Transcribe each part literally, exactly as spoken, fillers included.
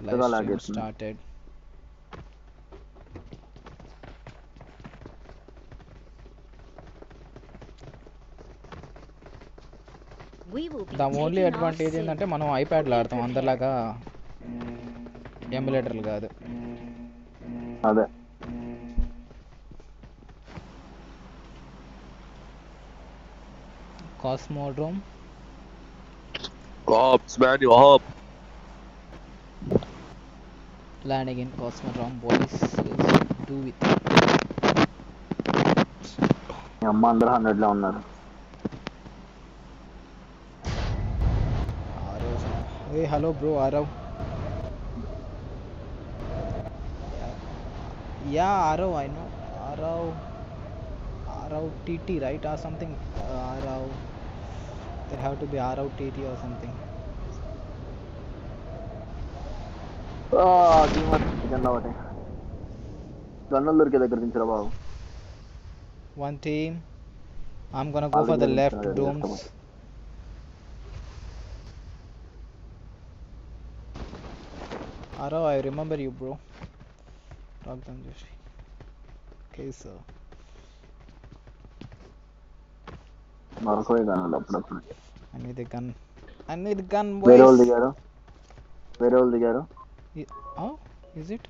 live కొత్తగా stream లాగేస్తుంది. started. We will be The only taking off advantage soon. ఏంటంటే మనం ఐప్యాడ్ లో Be ఆడతాం, prepared. అందరిలాగా ఎమ్యులేటర్లు కాదు. అదే Cosmodrome. Ops, man, you up? Landing in Cosmodrome, boys. Let's do it. మీ అమ్మ అందరూ హండ్రెడ్ లో ఉన్నారు. Arav. Hey, hello, bro, Arav. Yeah, Arav, I know. Arav. Arav T T, right, or something? Uh, Arav. There have to be Arav T T or something. కింద ఒకటి గన్నులు దొరికే దగ్గర దించరా బాబు. One team. I'm gonna go వాళ్ళ for the దగ్గర left దించరా, domes. left. Arav, I remember you, bro. Talk them, Joshi. Okay, sir. మరొక గన్నులు అప్పుడప్పుడు. I need a gun. I need a gun, వేరే వాళ్ళు boys. దిగారు వేరే వాళ్ళు దిగారు Y- Oh, is it?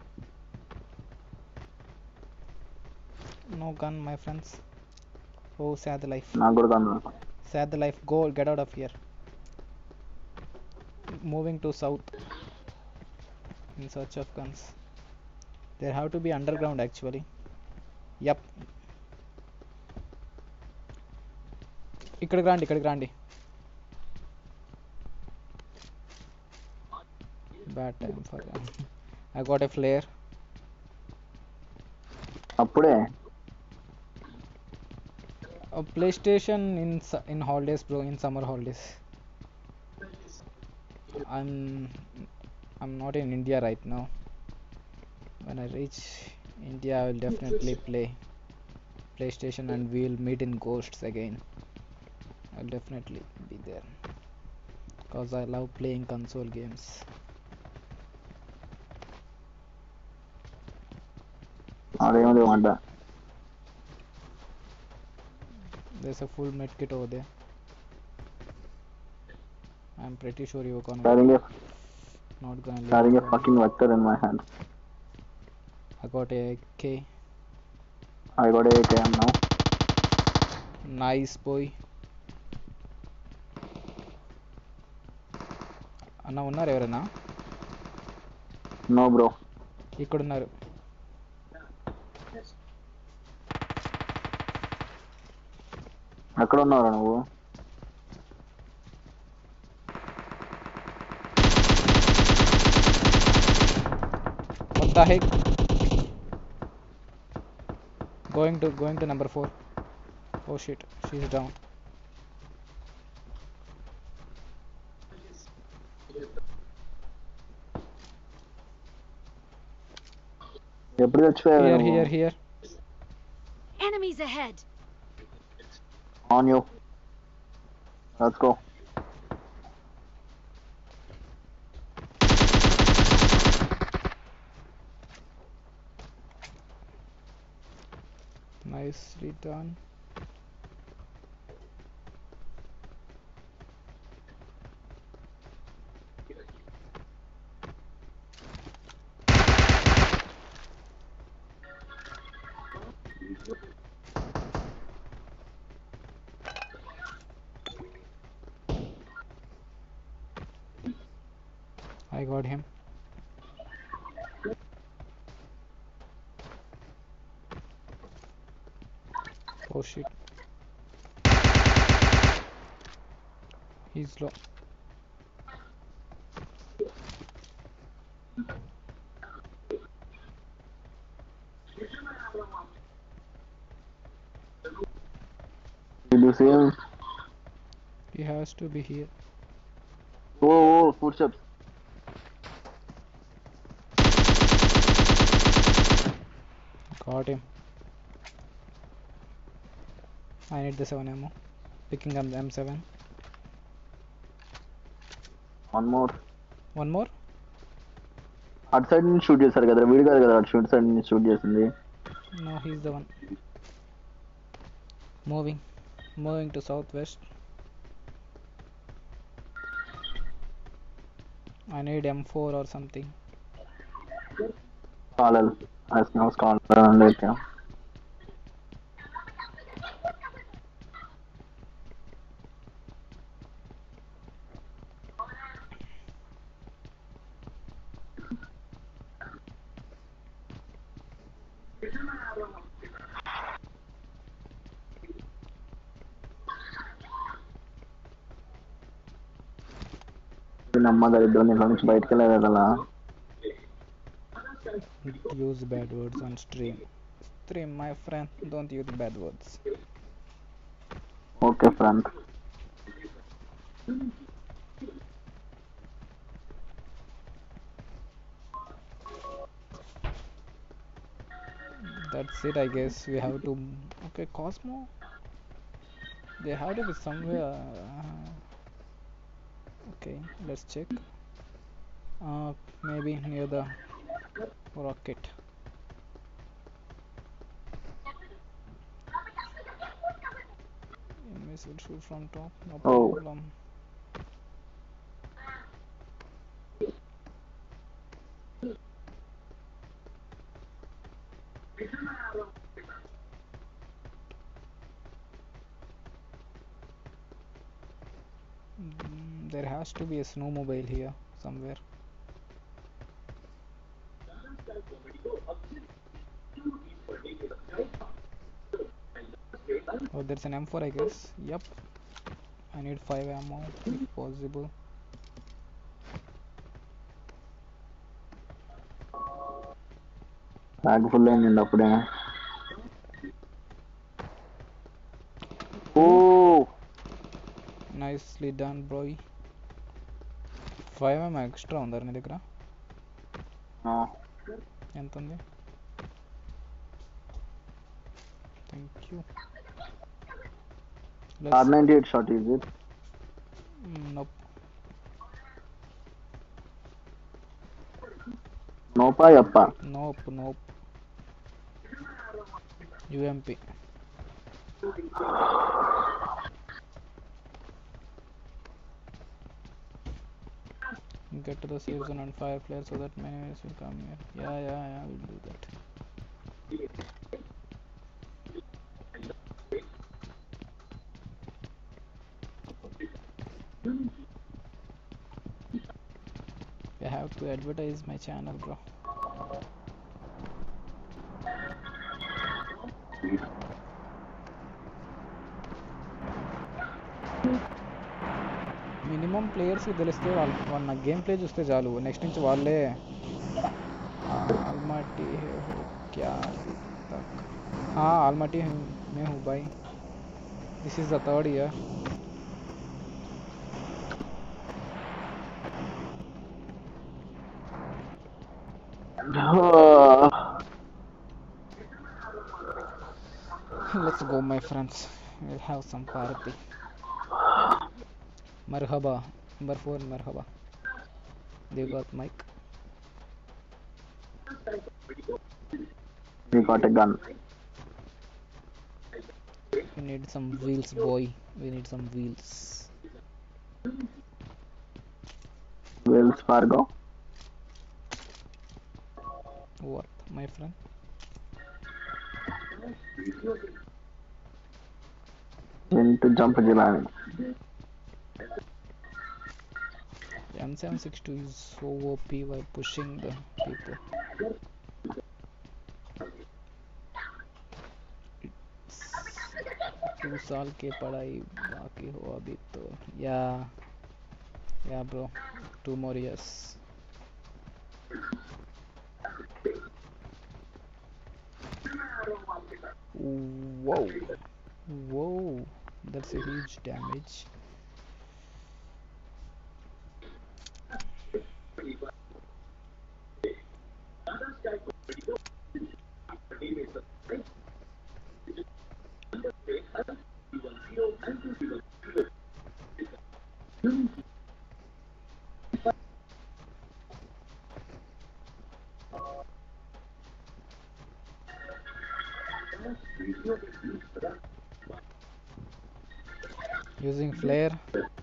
No gun, my friends. Oh, sad life. నాకు కూడా గన్నులు. Sad life. Go, get out of here. Moving to south in search of guns. There have to be underground actually. Yup. ఇక్కడికి రండి, ఇక్కడికి రండి. Bad time for them. I got a flare. అప్పుడే A PlayStation in su- in holidays, bro. In summer holidays. I'm I'm not in India right now. When I reach India, I will definitely play PlayStation and we'll meet in Ghosts again. I'll definitely be there because I love playing console games. అదేమో వంట. There's a full med kit over there. I'm pretty sure you're gonna Carrying a not gonna leave carrying it a for me. fucking vector in my hand. I got a K. I got a A K M now. Nice boy. అన్న ఉన్నారు ఎవరైనా? No bro. ఇక్కడ ఉన్నారు. ఎక్కడ ఉన్నావు నువ్వు? What the heck? Going to going to number four. Oh shit, she's down. ఎప్పుడు చచ్చిపోయావు Here, నువ్వు? here, here. Enemies ahead. On you. Let's go. Nicely done. I got him. Oh shit. He's low. Did you see him? He has to be here. Oh, oh, footsteps. Got him. I need the seven ammo. Picking up the M seven. One more. One more? అటు side నుంచి shoot చేశారు కదా, వీడు కాదు కదా అటు shoot side నుంచి shoot చేసింది. No, he's the one. Moving. Moving to southwest. I need M four or something. కాలల్ అస్నాస్ కాలల్ అయితే నమ్మగా ఇద్దరు ఇంట్లో నుంచి బయటకు వెళ్ళలేదు అలా. Use bad words on stream. Stream, my friend. Don't use bad words. Okay friend. That's it, I guess. We have to. Okay, Cosmo. They have to be somewhere. Uh, okay, let's check. Uh, maybe near the rocket. Enemies will shoot from top. No Oh. problem. Mm, there has to be a snowmobile here somewhere. Oh, there's an M four, I guess. Yep. I need five ammo if possible. Bag full అయింది అప్పుడే. ఓ Nicely done, bro. five ammo extra ఉందా నీ దగ్గర? ఎంత ఉంది? Thank you. R ninety-eight shot is it? Mm, nope. నోపా యప్పా? Nope, nope. U M P. Get to the safe zone and fire flare so that many enemies will come here. Yeah, yeah, yeah, we'll do that. I have to advertise my channel, bro. Minimum ప్లేయర్స్కి తెలిస్తే వాళ్ళు వాళ్ళు నా game play చూస్తే చాలు, next నుంచి వాళ్ళే ఆల్మాటీ క్యా తక్ ఆల్మాటీ మే హూ boy. This is the third year. Let's go, my friends. We'll have some party. Marhaba. Number four, marhaba. They got mic. We got a gun. We need some wheels, boy. We need some wheels. Wells Fargo. What, my friend? Into jump Jilani. M seven sixty-two is so O P by pushing the people. Two साल के पढ़ाई बाकी हो अभी तो. Yeah, yeah, bro. Two more years. Whoa, whoa, that's a huge damage. Using flare.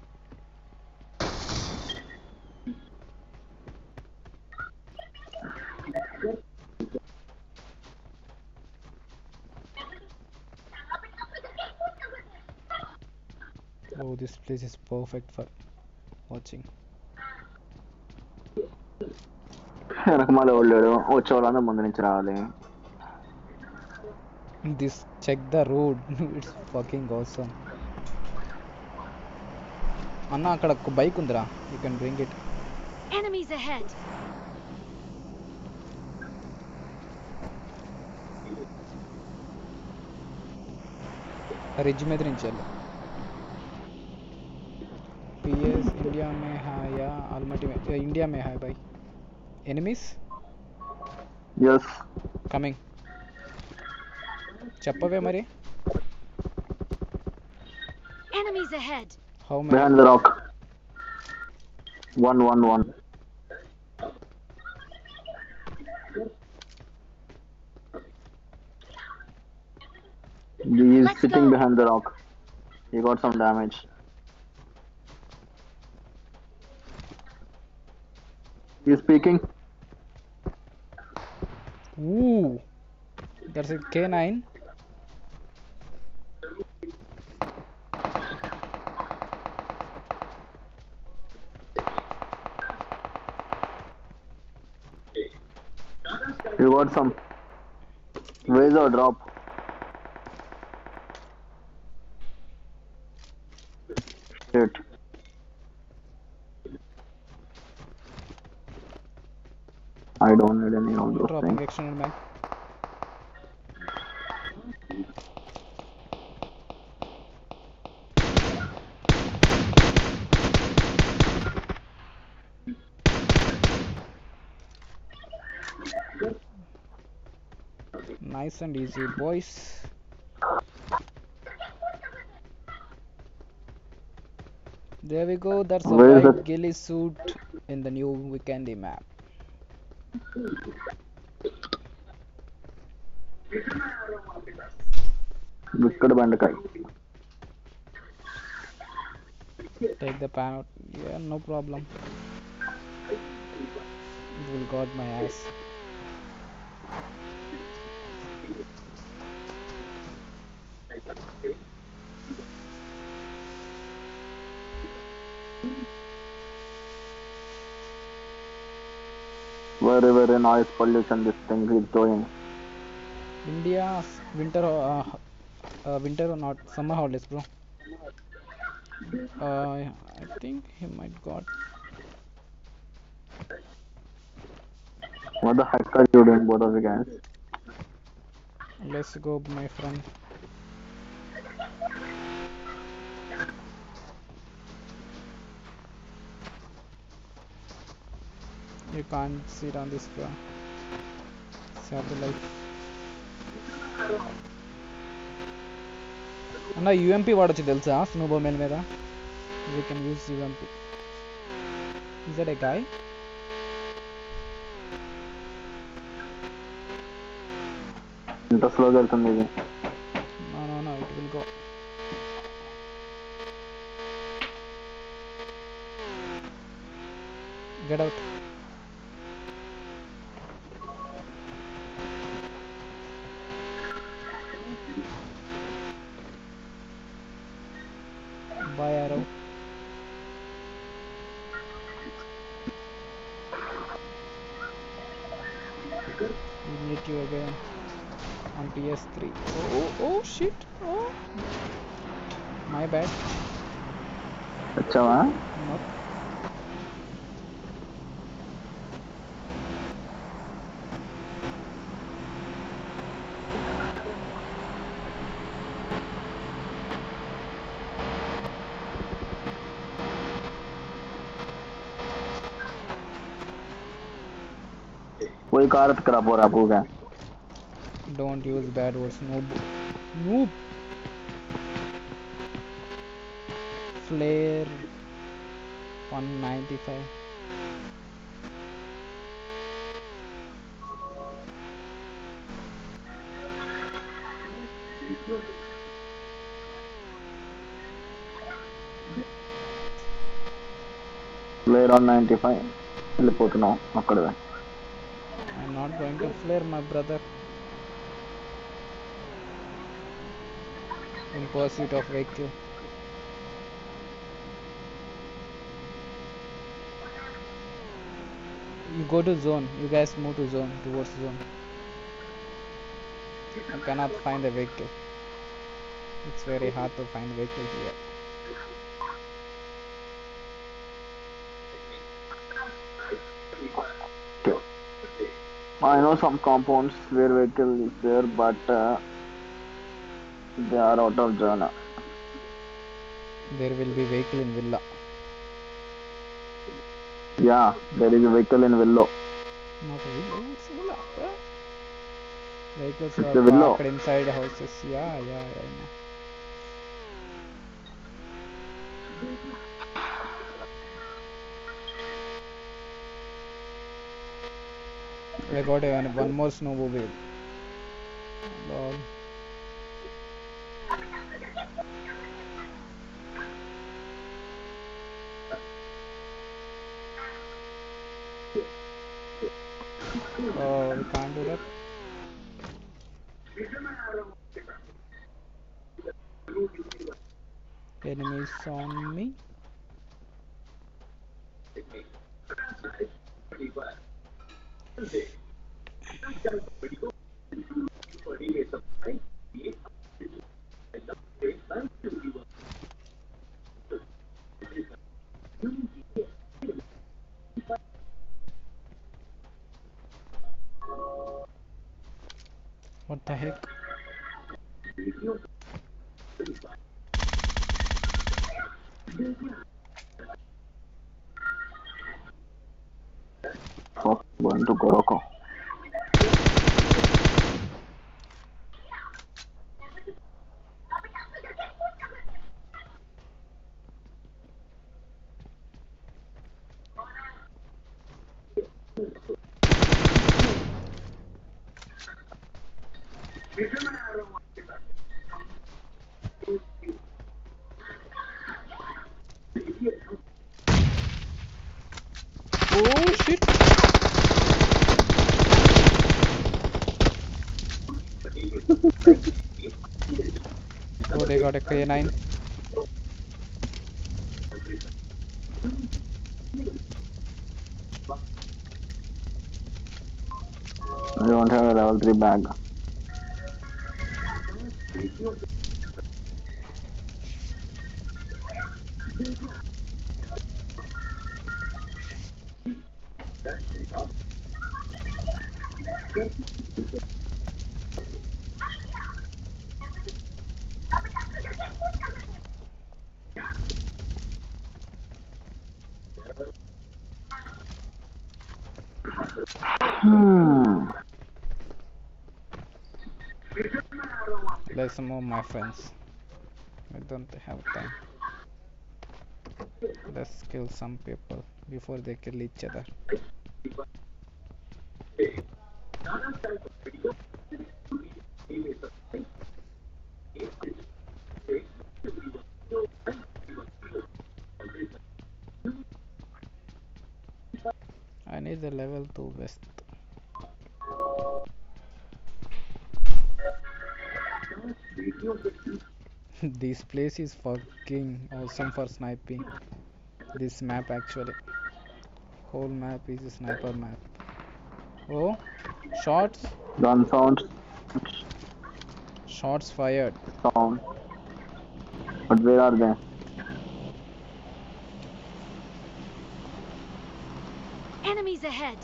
Oh, this place is perfect for watching. వెనక మళ్ళీ వెళ్ళాడు వచ్చే వాళ్ళందరూ ముందు నుంచి రావాలి. This check the road. It's fucking awesome. అన్న అక్కడ ఒక బైక్ ఉందిరా. You can bring it. Enemies ahead. Ridge में నుంచి వెళ్ళు. पीएस इंडिया में है या आलमटी में? इंडिया में है भाई. Enemies is coming. చెప్పవే మరి. Enemies ahead. How many? Behind the rock. One one one. He is Let's sitting go. behind the rock. He got some damage. He is speaking. Ooh, there's a K nine. You got some. Raise or drop. Shit. I don't need any of those Dropping things. external mag. Nice and easy, boys. There we go. That's a Where is white it? ghillie suit in the new Weekendy map. ఇక్కడ బెండకాయ. Take the pan out. Yeah, no problem. Will got my ass. Very very noise pollution this thing is doing. India's winter, uh, uh, winter or not summer holidays, bro. Uh, I think he might got. What the heck are you doing, both of you guys? Let's go, my friend. You can't sit on this car. Save the life. అన్న UMP వాడచ్చు తెలుసా స్నోబోమెల్ మీద. We can use U M P. Is that a guy? ఇంత స్లోగా వెళ్తుంది ఇది. No, no, no, it will go. Get out. Bye, arrow. We meet you again on P S three. Oh, oh, oh shit. Oh. My bad. వచ్చావా? No. कोई कार करा पोरा पूगा. Don't use bad words. Noob. Noob. Flare one ninety-five. Player on ninety five వెళ్ళిపోతున్నాం అక్కడే. I'm not going to flare, my brother. In pursuit of vehicle. You go to zone. You guys move to zone, towards zone. I cannot find a vehicle. It's very hard to find vehicle here. I know some compounds where vehicle is there, but uh, they are out of zone. There will be vehicle in villa. Yeah, there is a vehicle in Willow. Not a villa, it's a villa. Bro. Vehicles It's are a Willow. parked inside houses. Yeah, yeah, yeah. I know. I got a, one more snowmobile. Lol. Oh, we can't do that. Enemies on me. What the heck? Fuck, going to Morocco. Oh shit! Oh, they got a K nine. I don't have a level three bag. Hmm. Let's move, my friends. I don't have time. Let's kill some people before they kill each other. I need the level two vest. This place is fucking awesome for sniping. This map actually. Whole map is a sniper map. Oh, shots! Gun sounds. Shots fired. Sound. But where are they? Enemies ahead.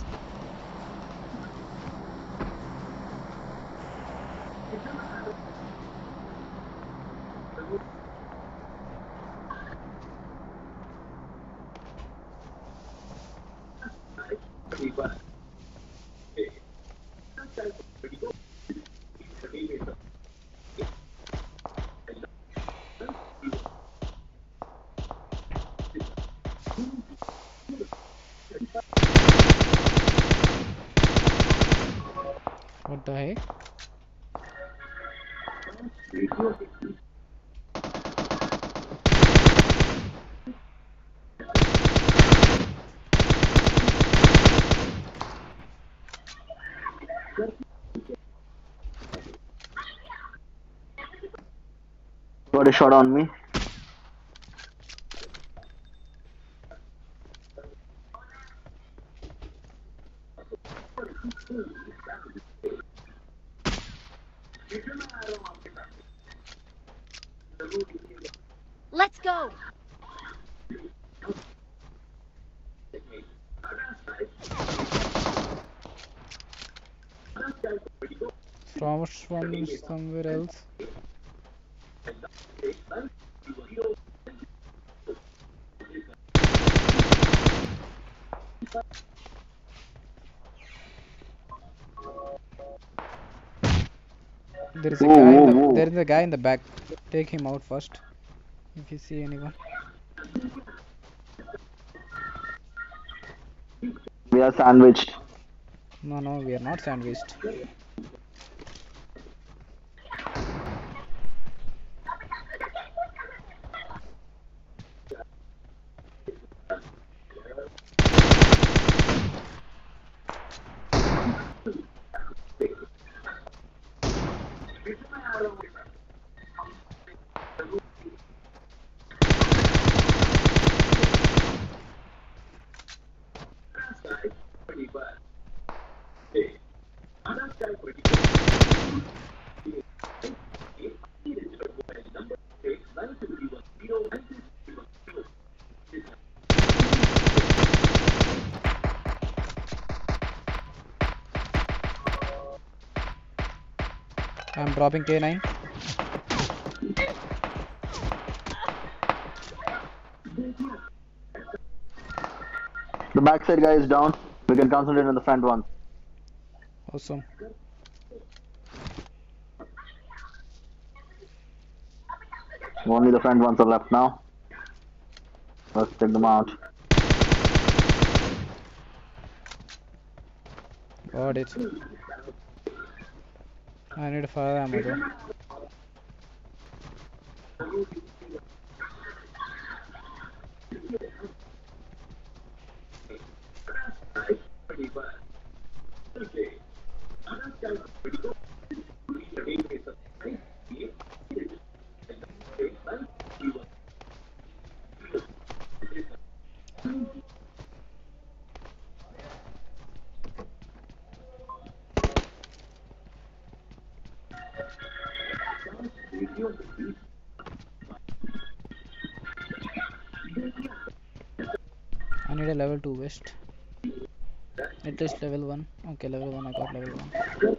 What the heck? got a shot on me. Let's go. Thomas from somewhere else. There is a Whoa, guy in whoa, the whoa. there is a guy in the back. Take him out first. If you see anyone. We are sandwiched. No, no, we are not sandwiched. I'm dropping K nine. The backside guy is down. We can concentrate on the front one. Awesome. Only the front ones are left now. Let's take them out. Got it. I need fire ammo though. I need a level two vest. At least level one. Okay, level one. I got level one.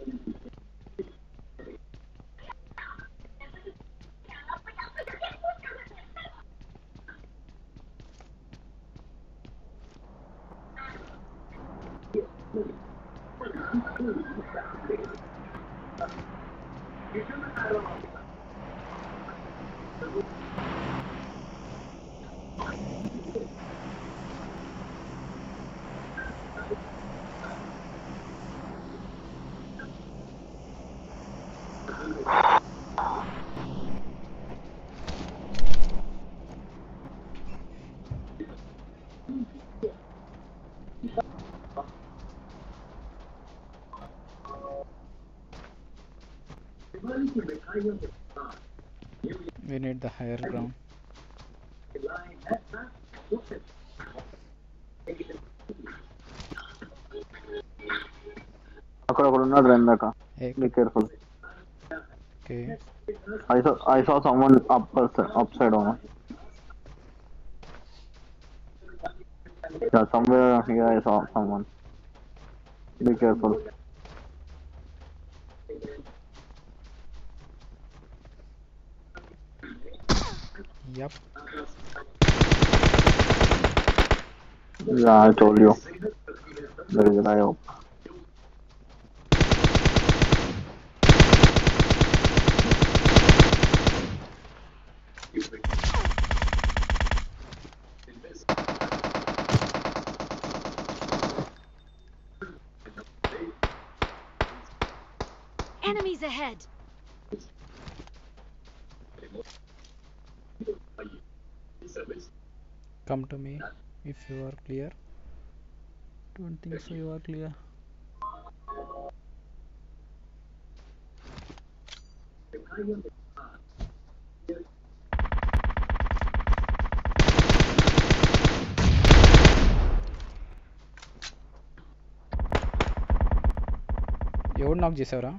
We need the higher ground. అక్కడ ఒకడు ఉన్నాడు రా ఇందాక. Hey, Be careful. okay. I saw I saw someone up upside down. Yeah, somewhere here I saw someone. Be careful. Yup. Yeah, I told you. There is a guy up. Enemies ahead. Come to me if you are clear. Don't think so you are clear. ఎవడు నాక్ చేసావురా?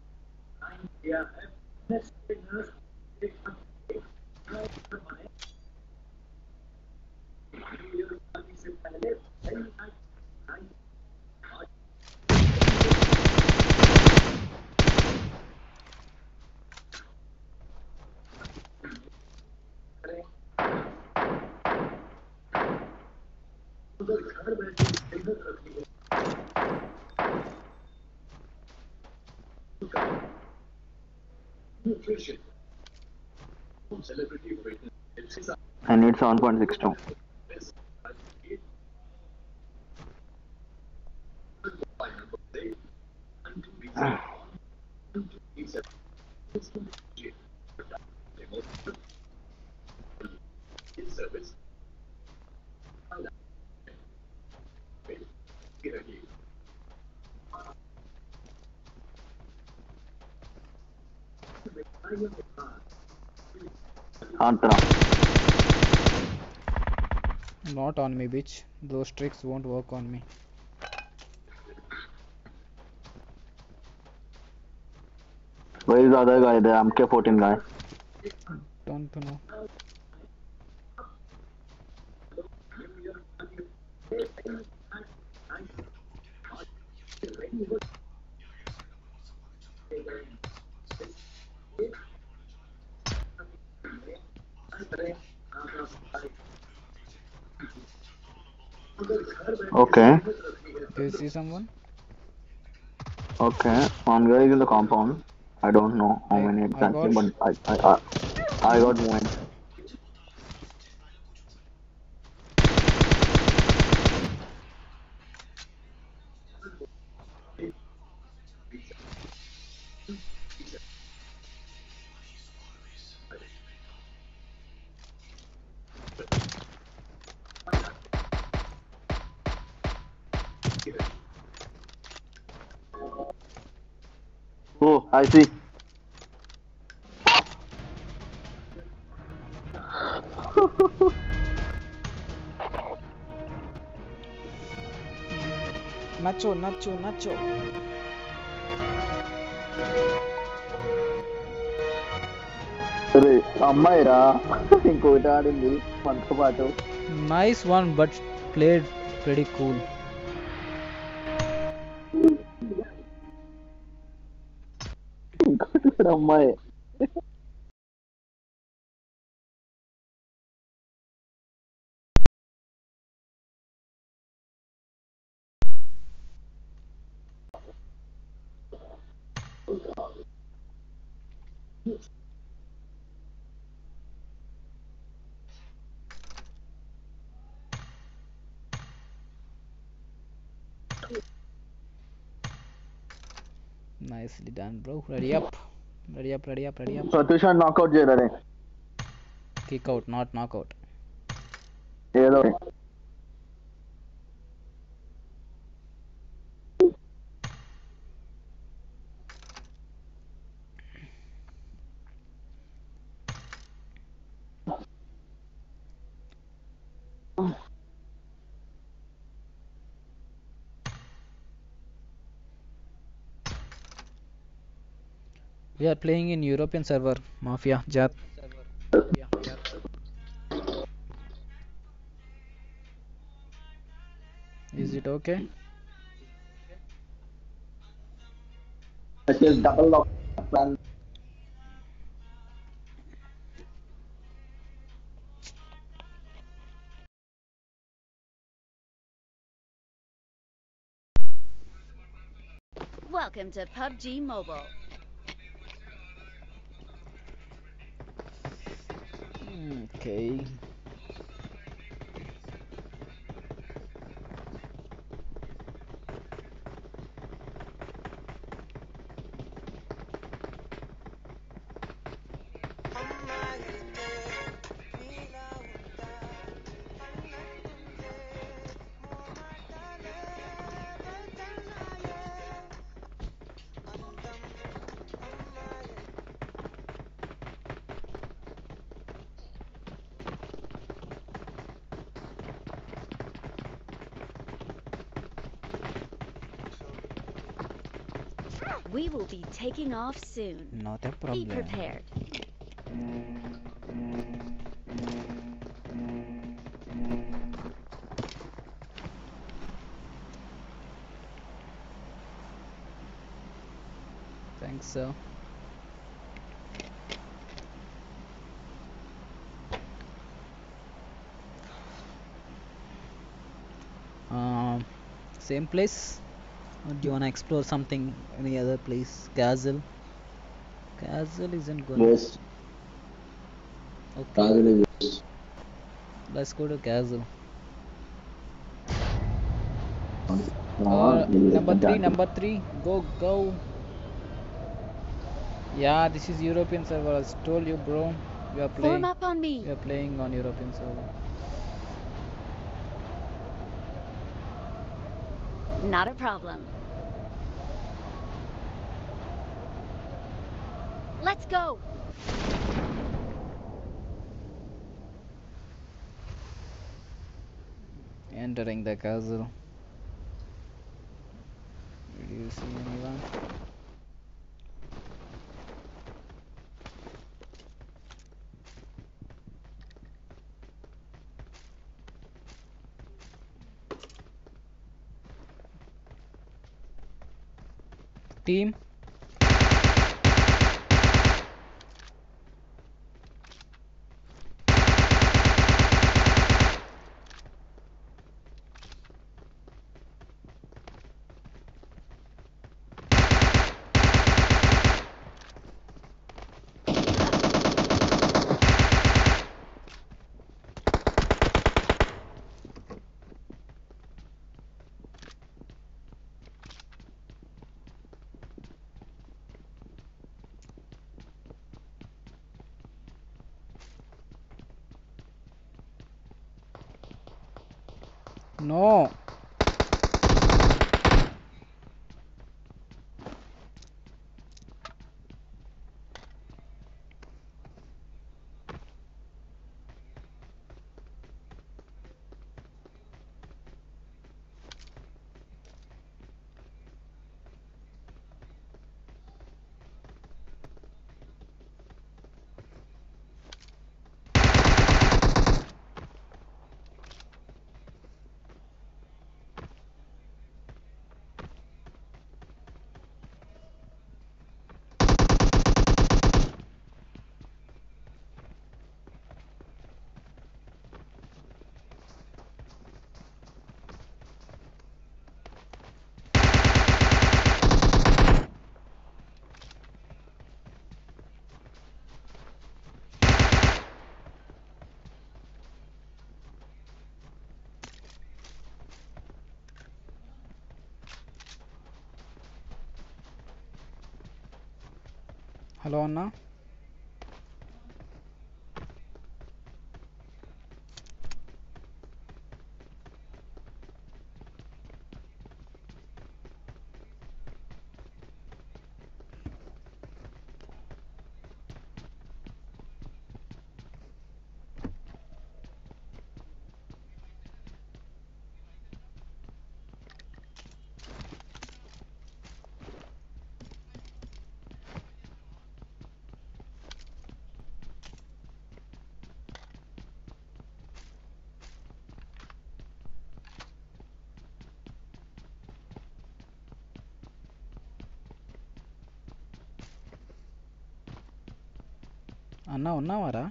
I need seven point six two. Antra. Not on me, bitch. Those tricks won't work on me. Where is the other guy? The M K fourteen guy. Don't know. Okay. Do you see someone? Okay. One guy is in the compound. I don't know how I- many I exactly, got- but I I I, I got moving. Oh, I see. Nacho, Nacho, Nacho. అరే అమ్మాయిరా ఇంకోటి ఆడింది మనతో పాటు. Nice one, but played pretty cool. ఇంకోటి కూడా అమ్మాయి. Nicely done, bro. Ready up. Ready up, ready up, ready up. Satish అని knockout చేయరే Kick out, not knockout. ఏదో We are playing in European server, Mafia, Jat. Is it okay? Double lock plan. Welcome to P U B G Mobile. Okay. We will be taking off soon. Not a Be problem. prepared. Thanks, sir. Um, same place? Or do you wanna explore something, any other place? Castle? Castle isn't good. West. Okay, Castle is west. let's go to Castle. Ah, Uh, this is number three, fantastic. number three, go, go. Yeah, this is European server. I told you, bro. We are Form playing. up on me. We are playing on European server. Not a problem. Let's go. Entering the castle. Do you see anyone? Team? No. Hello, Anna. అన్నా ఉన్నావారా?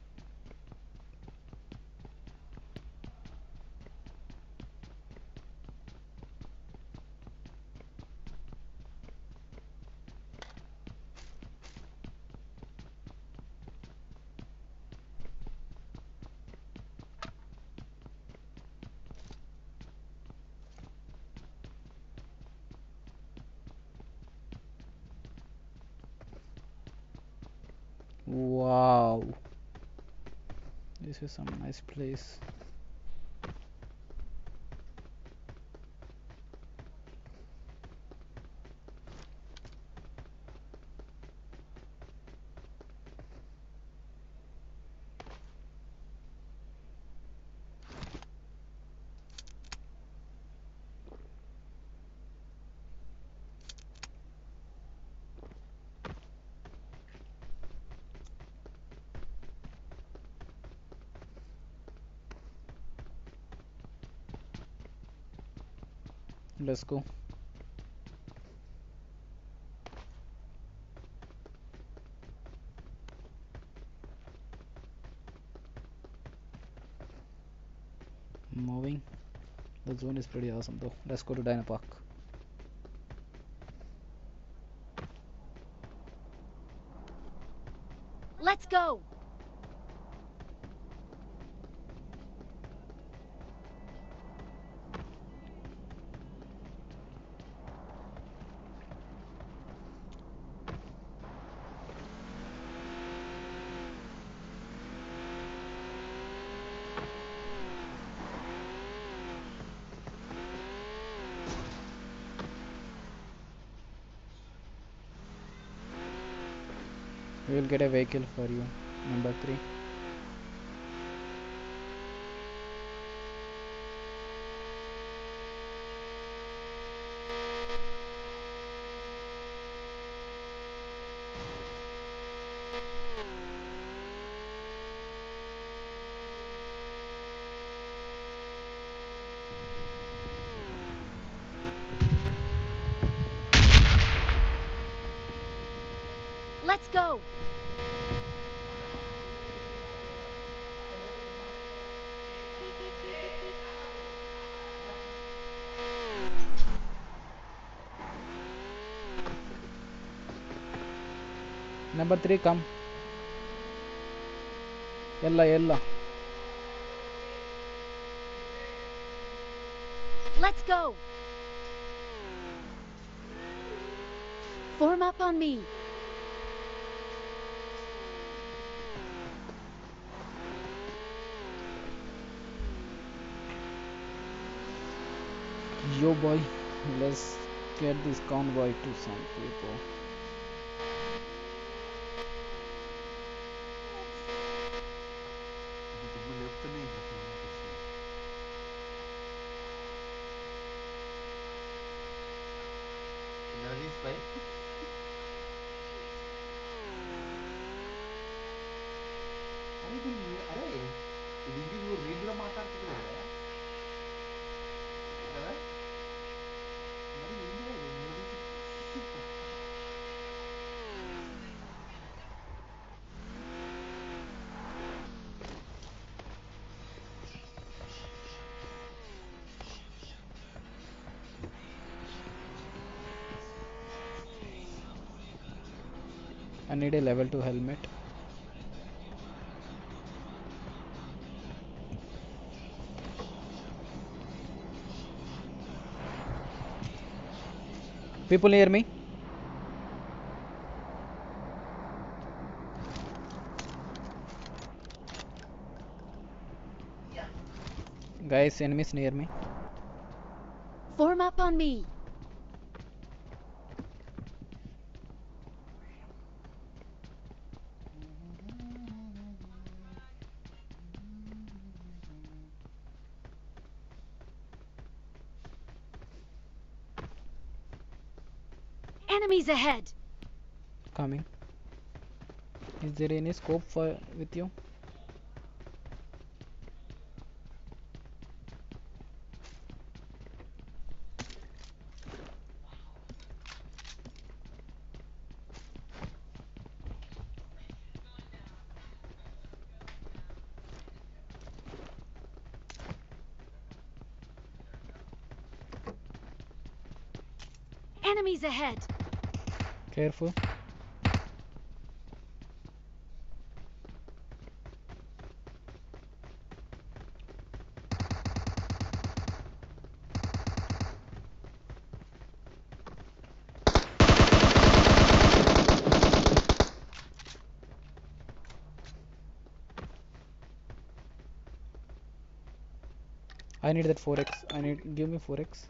Wow, this is some nice place. Let's go. Moving. The zone is pretty awesome though. Let's go to Dino Park. Let's go. We will get a vehicle for you. Number three. Let's go. Number three, come. Yalla, yalla. Let's go. Form up on me. Yo boy, let's get this convoy to some people. Nariz by అరే ఇది అరే ఇది ఇంటి నువ్వు రేడియోలో మాట్లాడుతున్నావు కదా కదా మరి ఏంటి I need a level two helmet. People near me. Guys, enemies near me. Form up on me. Enemies ahead. Coming. Is there any scope for with you? Enemies ahead. Careful. I need that four X. I need give me four X.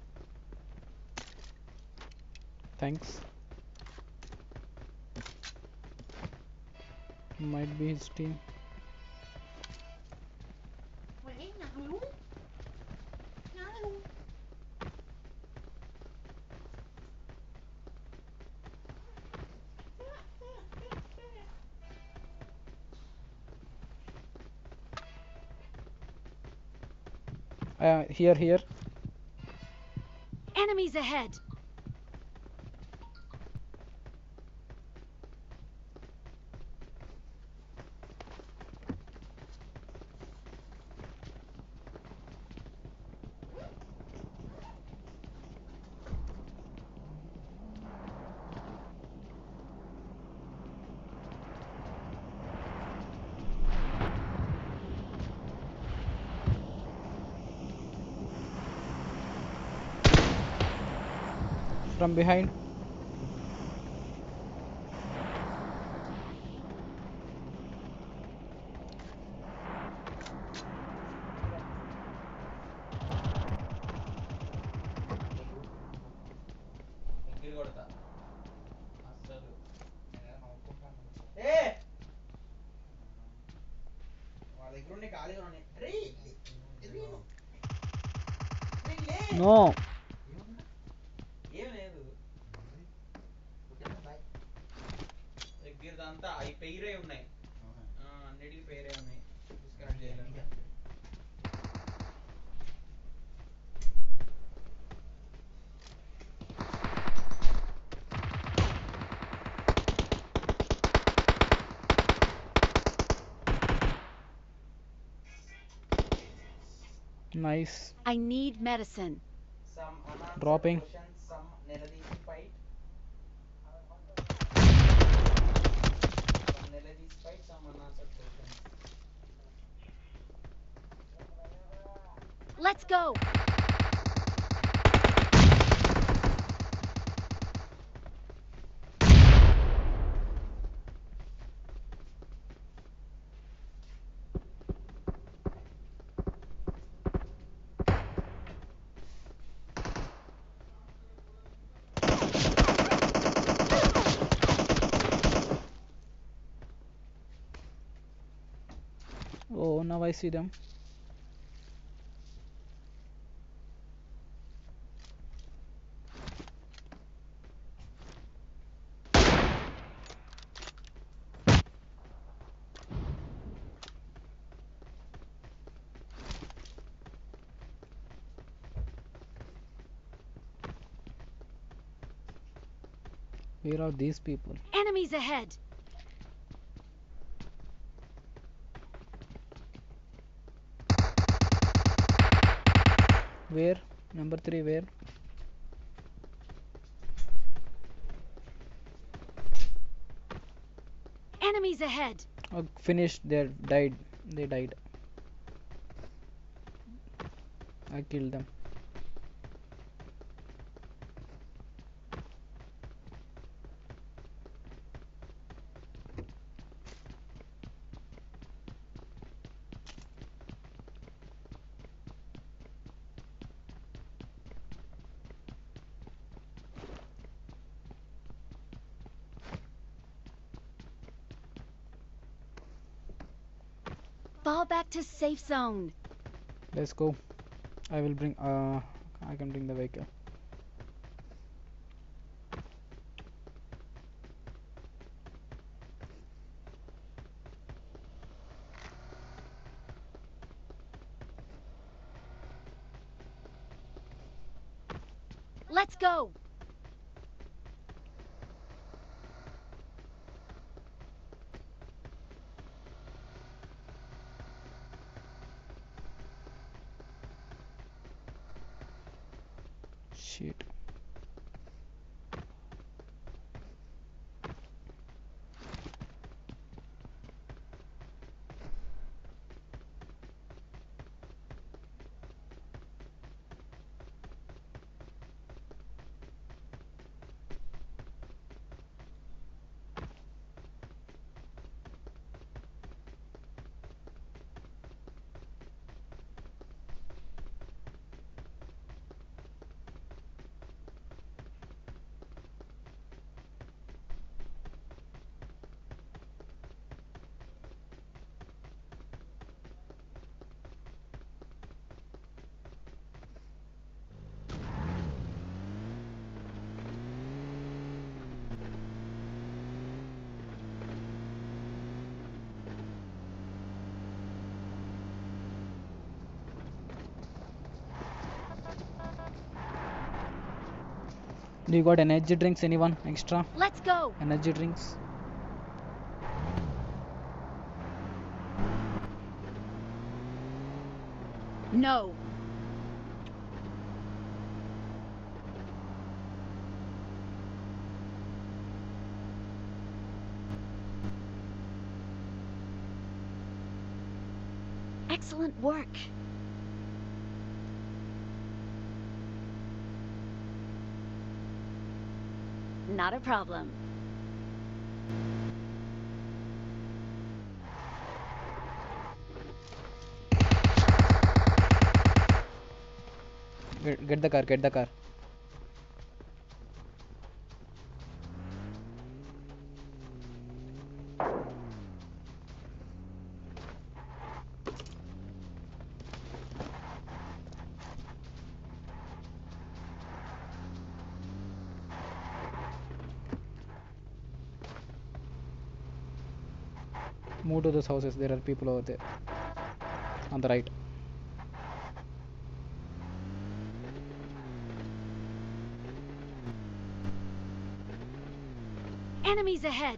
Thanks. Might be his team. Uh, here, here. Enemies ahead! From behind. ఎగ్గిరి కొడతా అస్సలు నేను నవ్వుకుంటాను ఏ వాళ్ళ దగ్గర ఉండే ఖాళీగా ఉన్నాయి రే No. ఏం లేదు ఎగ్గిరి దాంతా అవి పెయిరే ఉన్నాయి అన్నిటికీ పెయిరే ఉన్నాయి డిస్కనెక్ట్ చేయలేదు Nice. I need medicine. Some unanswered Dropping. questions, some నిలదీసి fight. Some నిలదీసి fight, some unanswered questions. Let's go! Oh, now I see them. Where are these people? Enemies ahead! Where? Number three, where? Enemies ahead! Oh, finished. They died. They died. I killed them. Fall back to safe zone. Let's go. I will bring. Uh, I can bring the vehicle. Let's go! Shit. Do you got energy drinks? Anyone extra? Let's go. Energy drinks? No. Excellent work. Not a problem. Get, get the car, get the car. Move to those houses, there are people over there. On the right. Enemies ahead.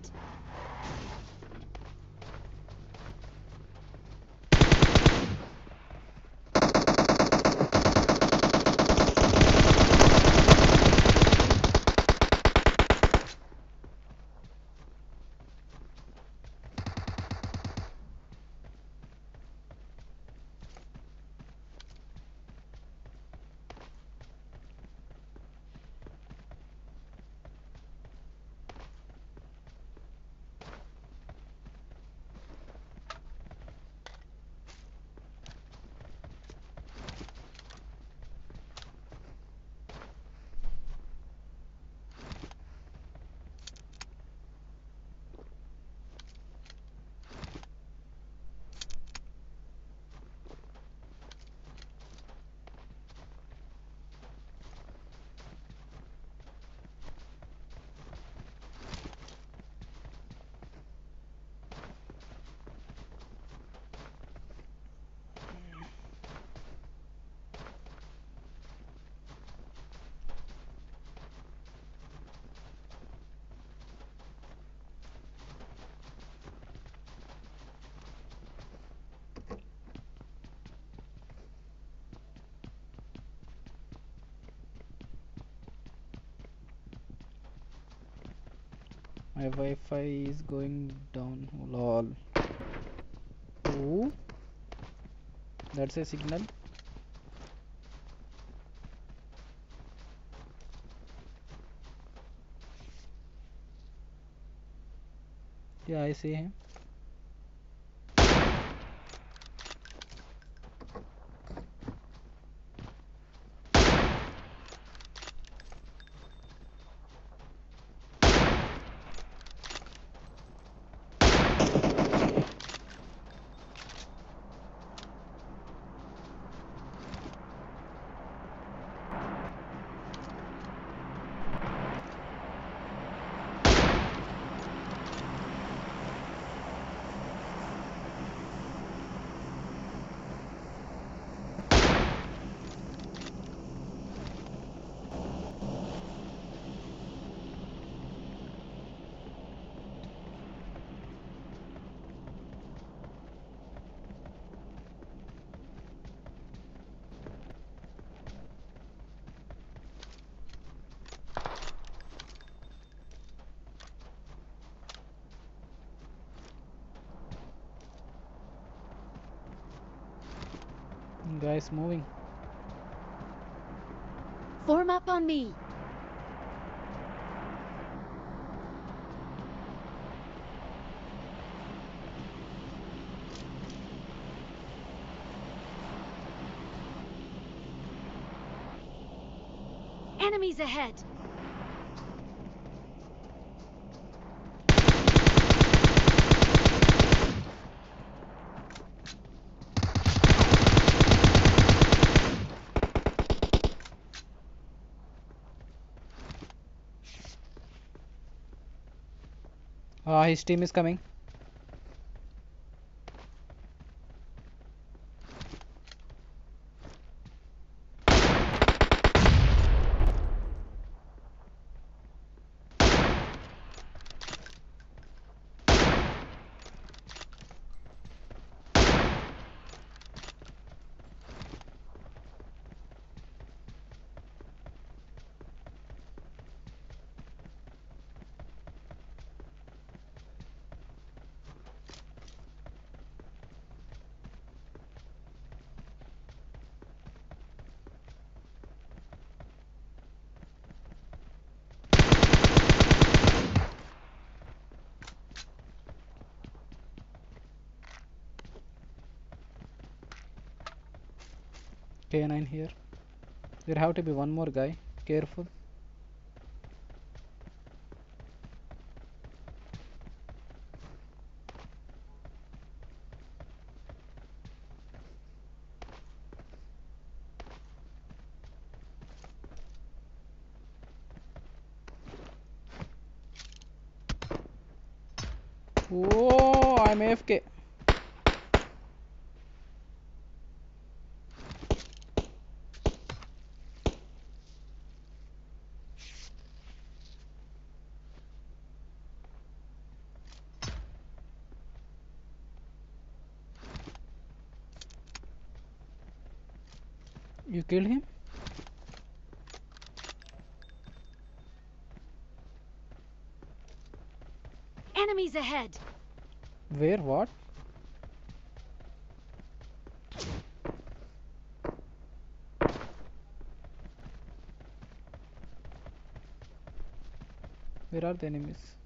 My Wi-Fi is going down. Lol. Oh, that's a signal. Yeah, I see him. Guys moving. Form up on me. Enemies ahead. Ah, his team is coming. K nine here. There have to be one more guy. Careful. Oh, I'm A F K. You killed him? Enemies ahead. Where? What? Where are the enemies?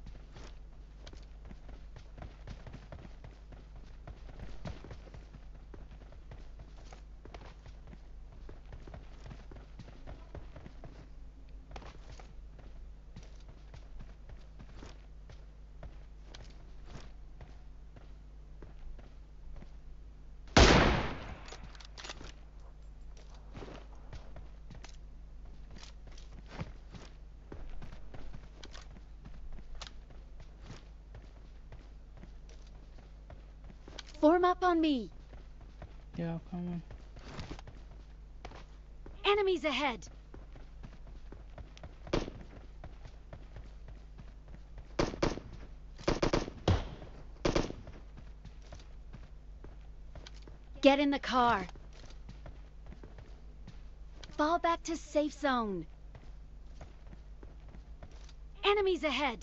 Form up on me. Yeah, come on. Enemies ahead. Get in the car. Fall back to safe zone. Enemies ahead.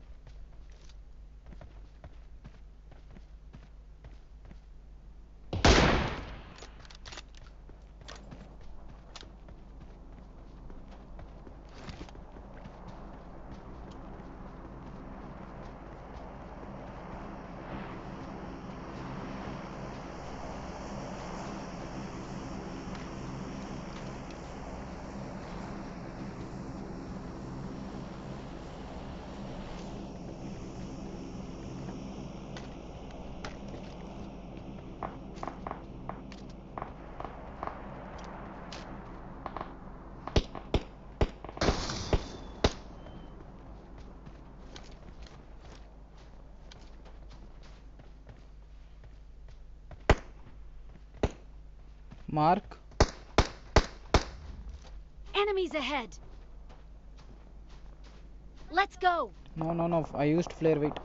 Mark. Enemies ahead. Let's go. No, no, no. I used flare. Wait.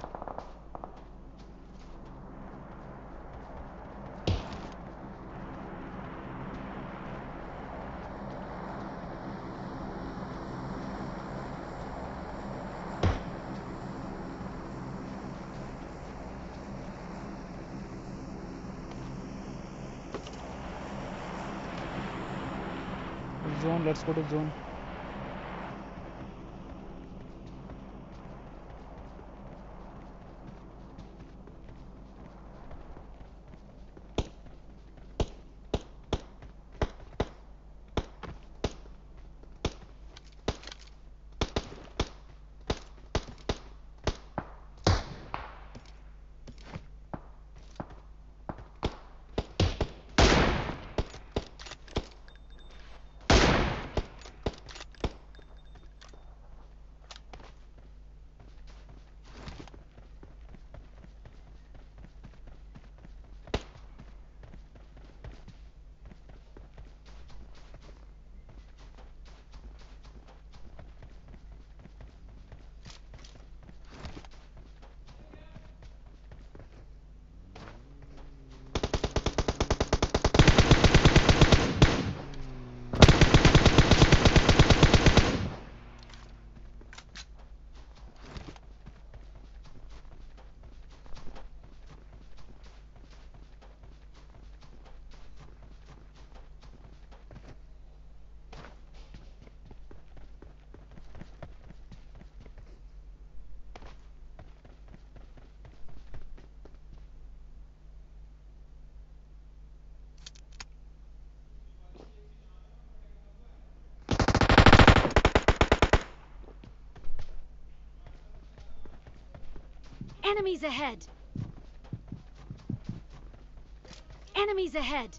Zone. Let's go to zone. Enemies ahead. Enemies ahead.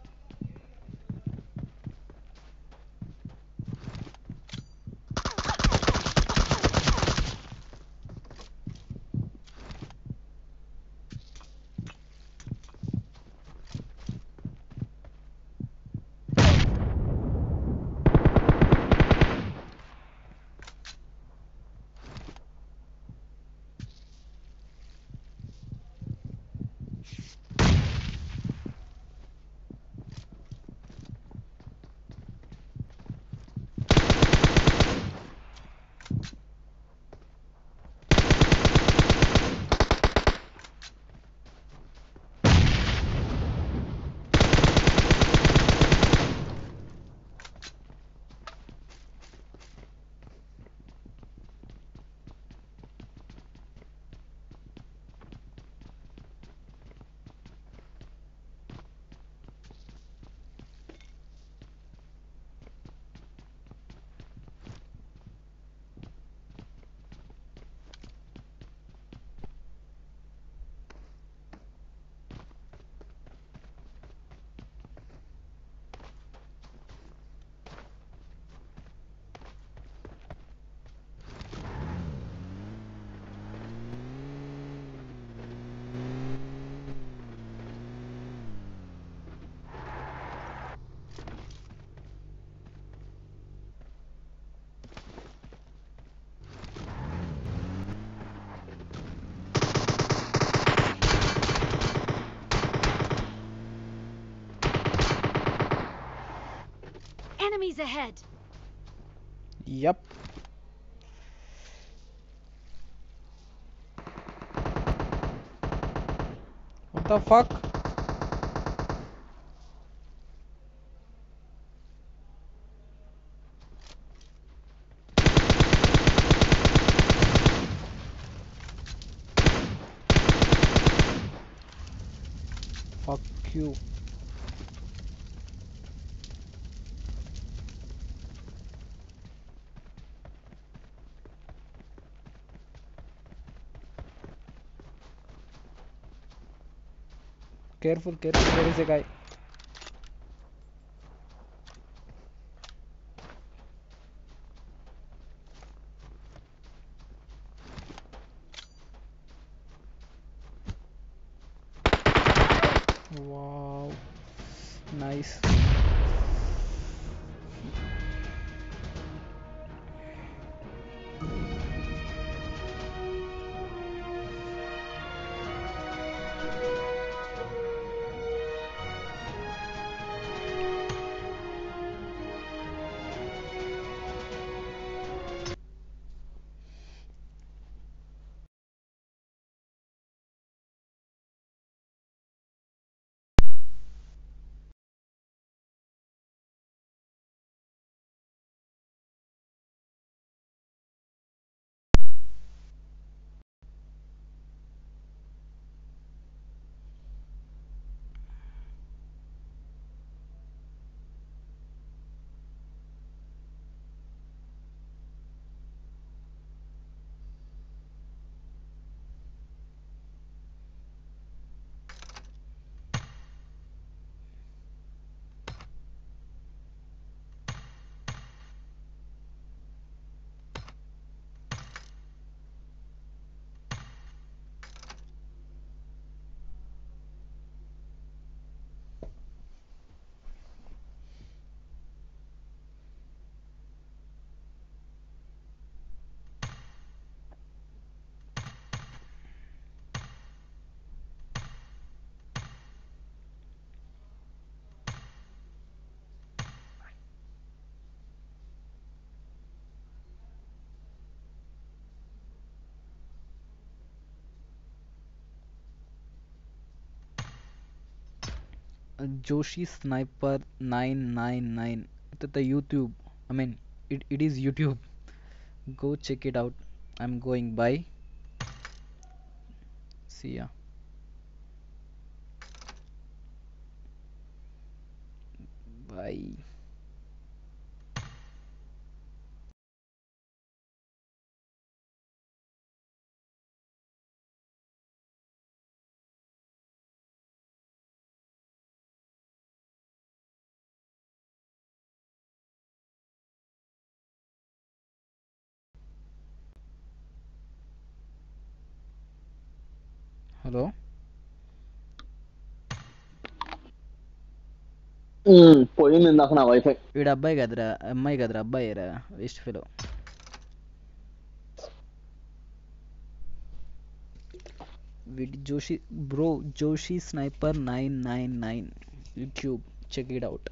Enemies ahead. Yup. What the fuck? Fuck you. Careful, careful, there is a guy. Wow. Nice. uh, Joshi Sniper nine nine nine. The, the YouTube. I mean, it, it is YouTube. Go check it out. I'm going. Bye. See ya. Bye. Hello పోయింది ఇందాక నా wifi. వీడు అబ్బాయి కదరా, అమ్మాయి కదరా, అబ్బాయిరా waste fellow. వీడి Joshi bro, Joshi sniper nine nine nine YouTube, check it out.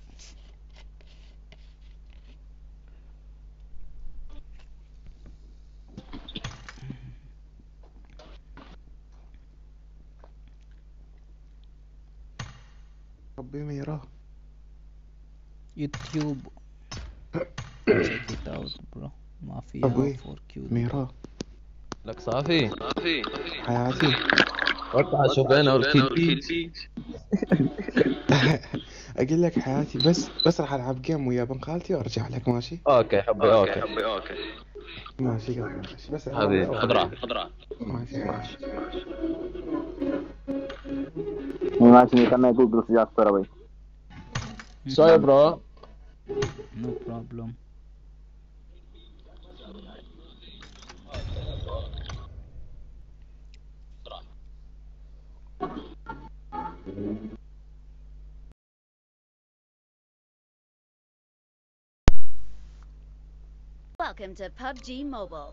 ربي ميرا YouTube check it out bro. Mafia أبوي four Q. ميرا لك صافي حياتي وقع شوف انا وركيتي. اقول لك حياتي، بس بس راح العب جيم ويا بن خالتي وارجع لك. ماشي اوكي حبي اوكي ماشي قال ماشي بس حبيبي خضراء ماشي ماشي ఈ మ్యాచ్ నీకన్నా ఎక్కువ కృషి చేస్తారా భయ్. سوري برو. No problem. Welcome to P U B G Mobile.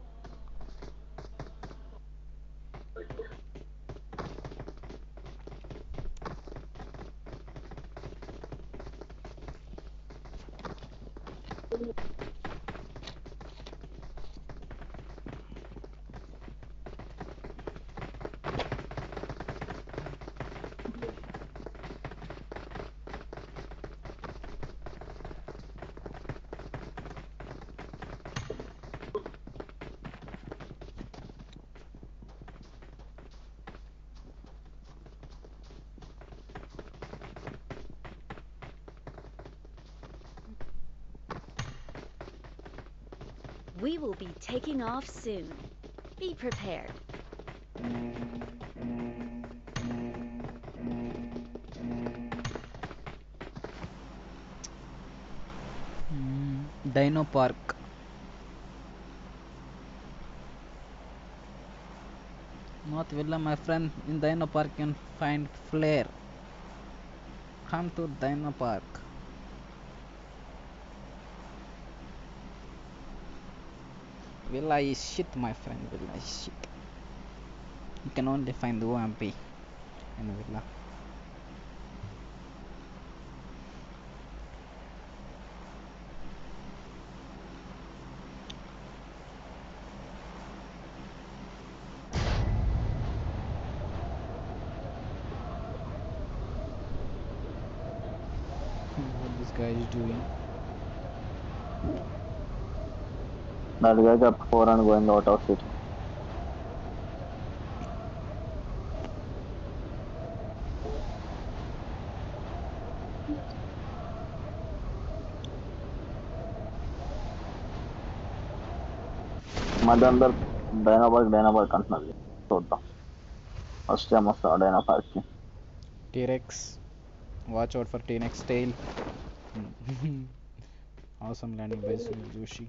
We will be taking off soon. Be prepared. Dino Park. North Villa, my friend. In Dino Park you can find Flare. Come to Dino Park. Villa is shit, my friend. Villa is shit. You can only find O M P in Villa. What this guy is doing? That guy kept four and going out of city. మధ్యందర్ dino park dino park అంటున్నది చూద్దాం. First time వస్తా డైనాబార్క్కి. T-Rex. Watch out for T-Rex tail. Awesome landing by Sunil Joshi.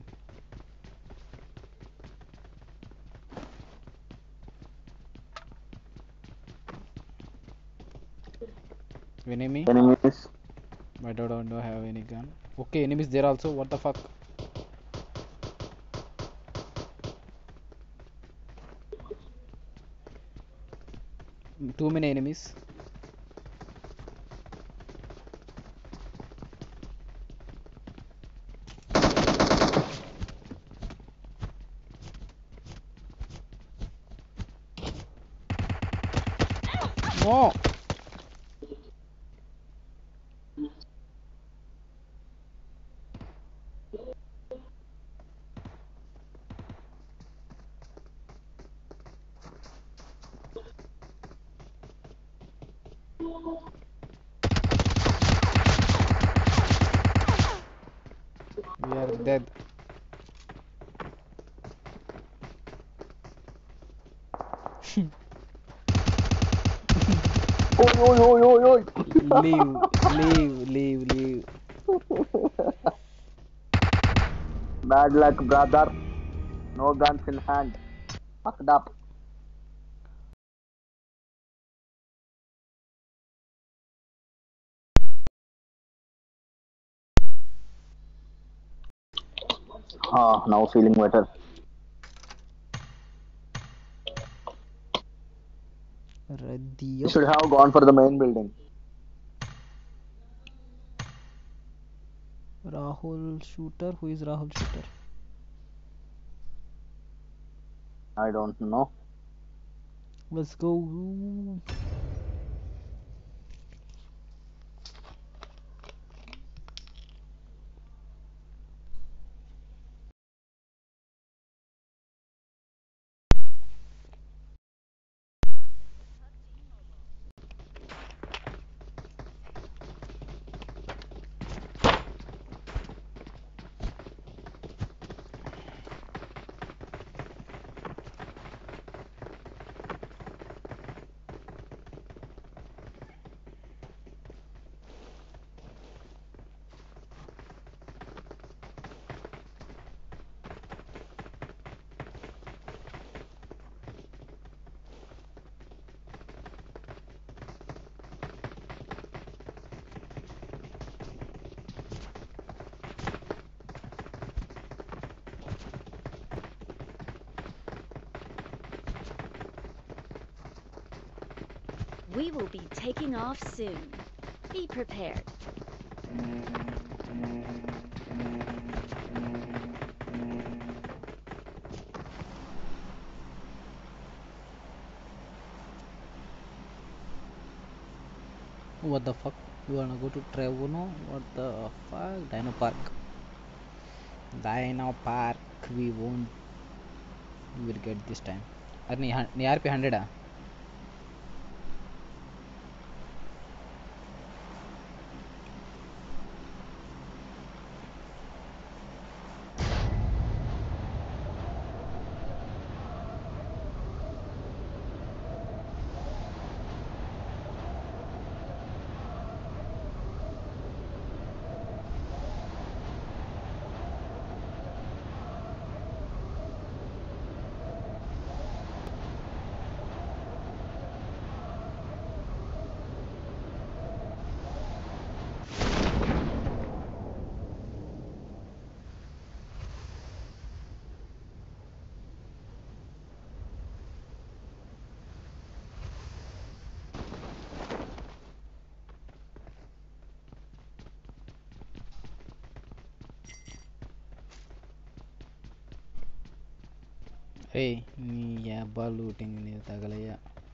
Enemy? Enemies But I don't have any gun. Okay, enemies there also. What the fuck? Too many enemies. No. We are dead. ఓయ్ ఓయ్ ఓయ్ ఓయ్ ఓయ్. Leave, leave, leave, leave. Bad luck, brother. No guns in hand. Fucked up. Ah, now feeling better. Ready You up. should have gone for the main building. Rahul Shooter. Who is Rahul Shooter? I don't know. Let's go. We will be taking off soon. Be prepared. What the fuck? You wanna go to Trevono? What the fuck? Dino Park. Dino Park. We won't. We will get this time. Are ni ni R P one hundred? Hey, ni ya looting ni tagalaya.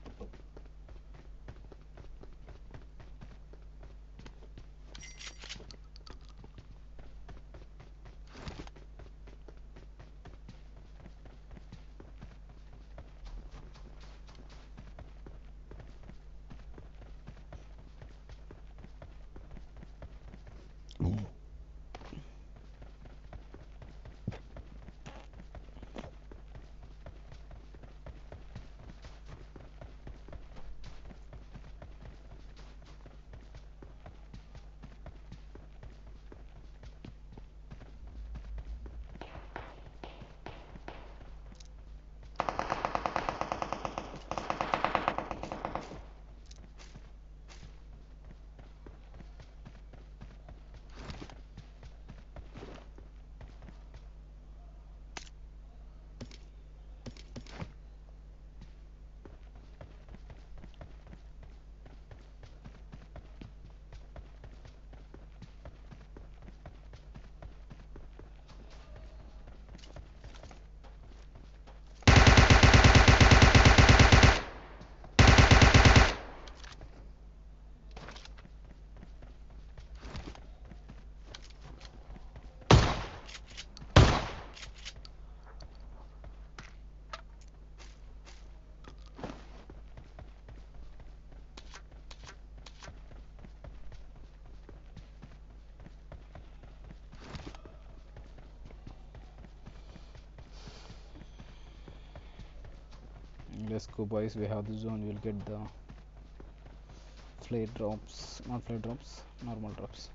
Let's go, boys. We have the zone. We'll get the flare drops, not flare drops, normal drops.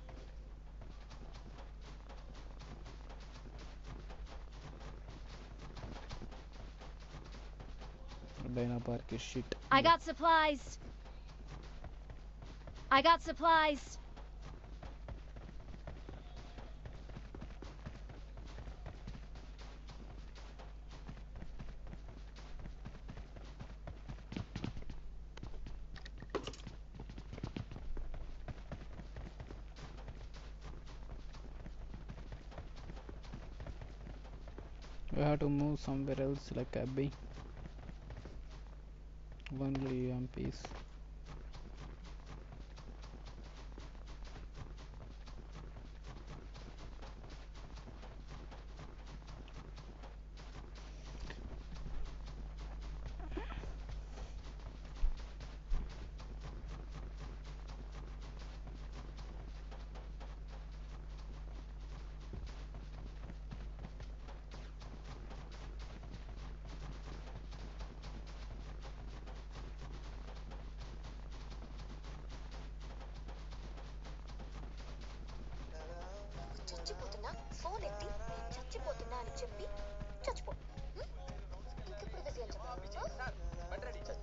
Dino Park is shit. I got supplies. I got supplies. We have to move somewhere else like Abbey. Only M Ps. చచ్చిపోతున్నా phone ఎత్తి నేను చచ్చిపోతున్నా అని చెప్పి చచ్చిపో హ్మ్? ఇంకెప్పుడు విజయం చెప్తావు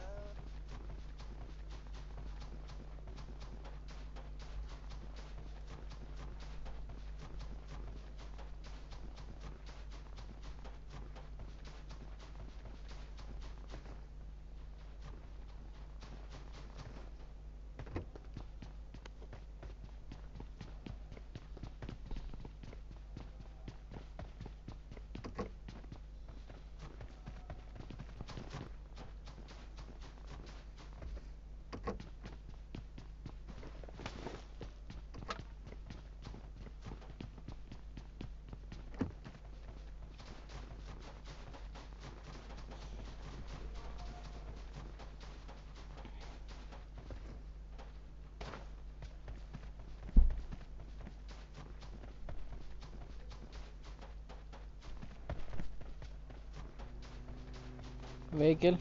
Vehicle.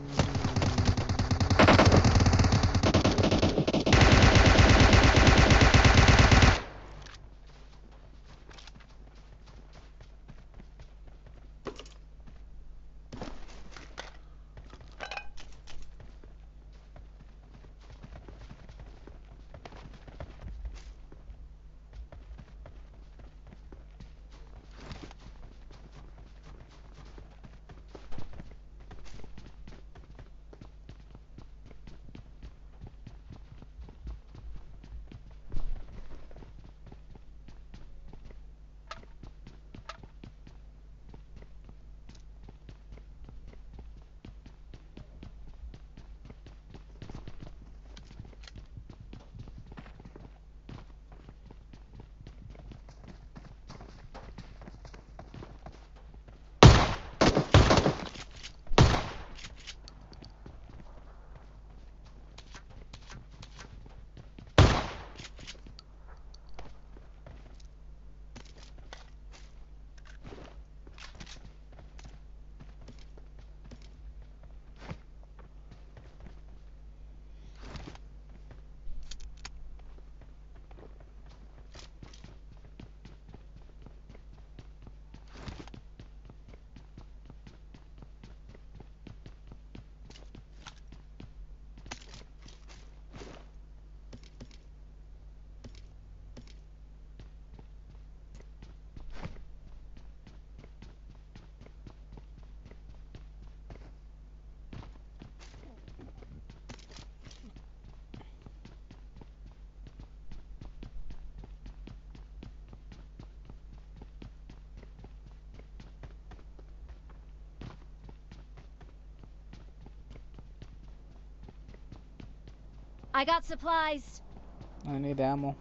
I got supplies. I need ammo.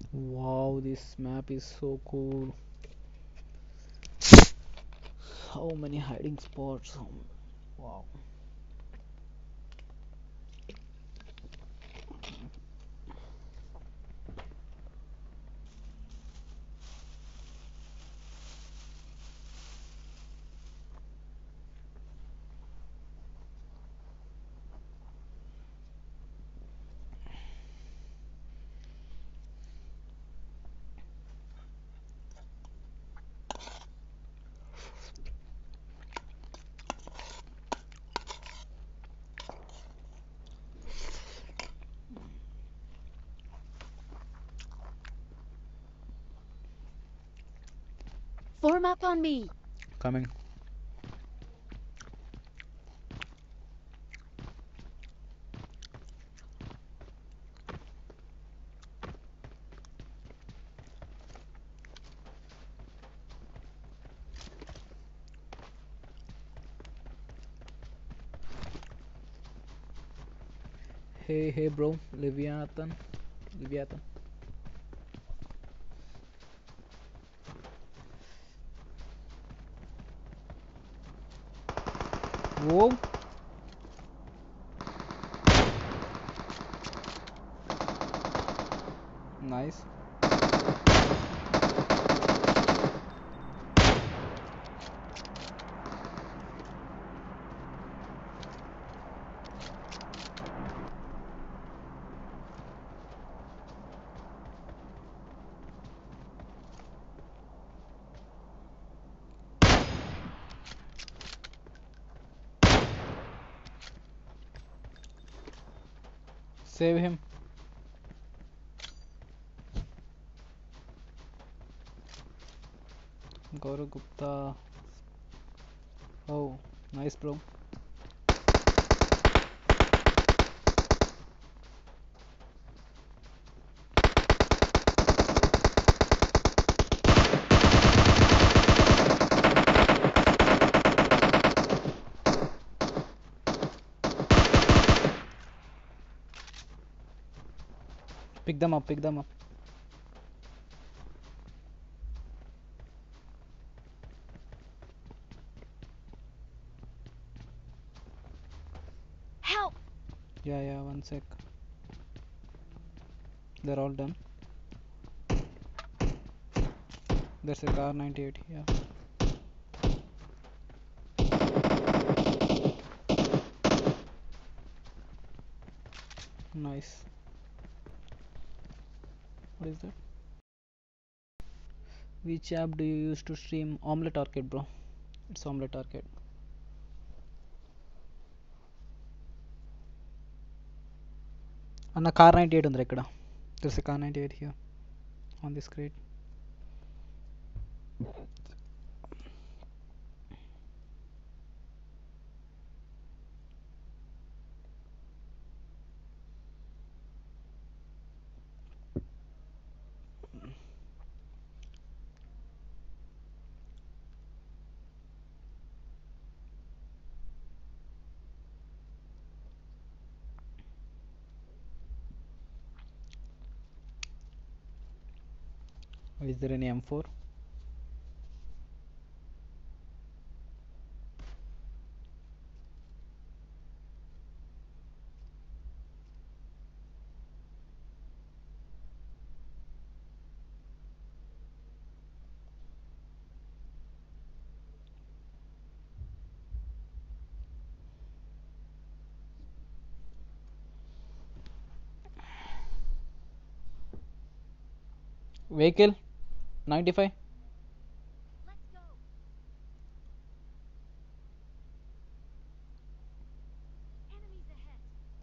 Wow, this map is so cool. How many hiding spots? Um, Wow. Form up on me. Coming. Hey, hey, bro. Leviathan. Leviathan. Whoa. Nice. Save him. Gaurav Gupta. Oh, nice, bro. Pick them up, pick them up. Help! Yeah, yeah, one sec. They're all done. There's a car ninety-eight here. Nice. What is that? Which app do you use to stream? Omelette Arcade, bro. It's Omelette Arcade. అన్న car ninety eight ఉందిరా ఇక్కడ. There's a car ninety-eight here on this crate. Is there any M four? Vehicle ninety-five. Let's go. Enemies ahead.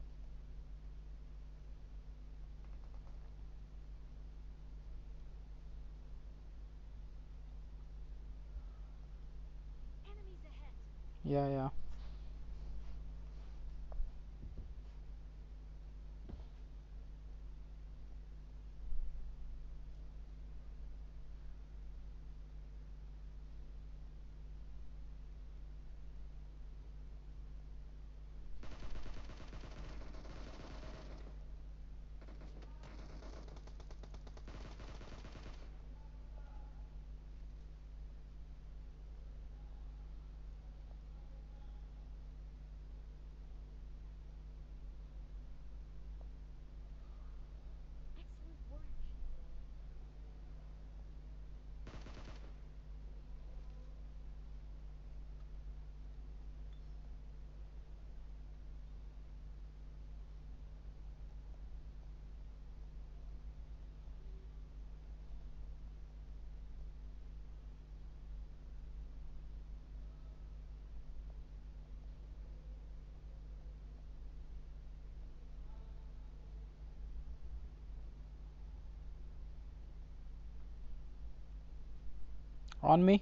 Enemies ahead. Yeah, yeah. On me.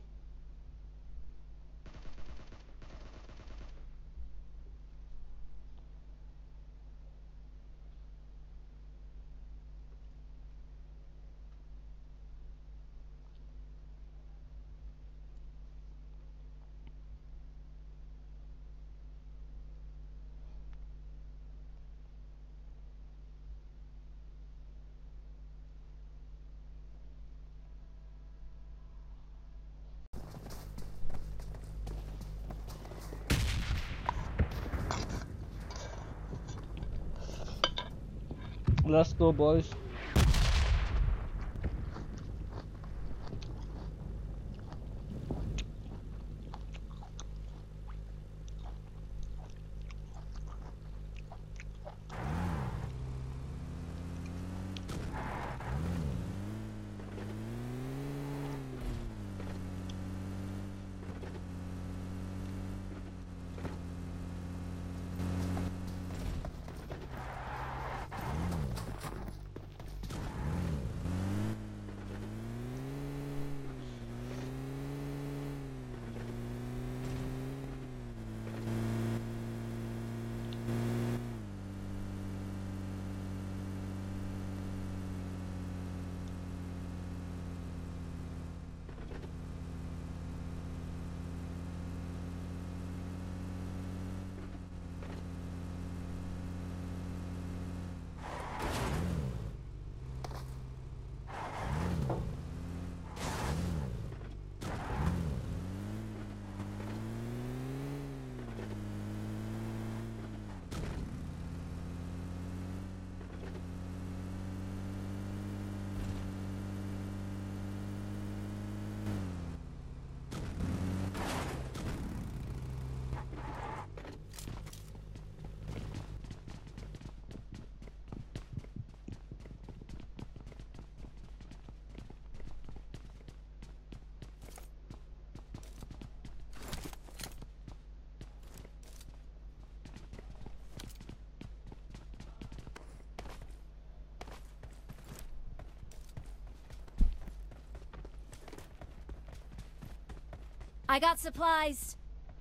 Let's go, boys. I got supplies.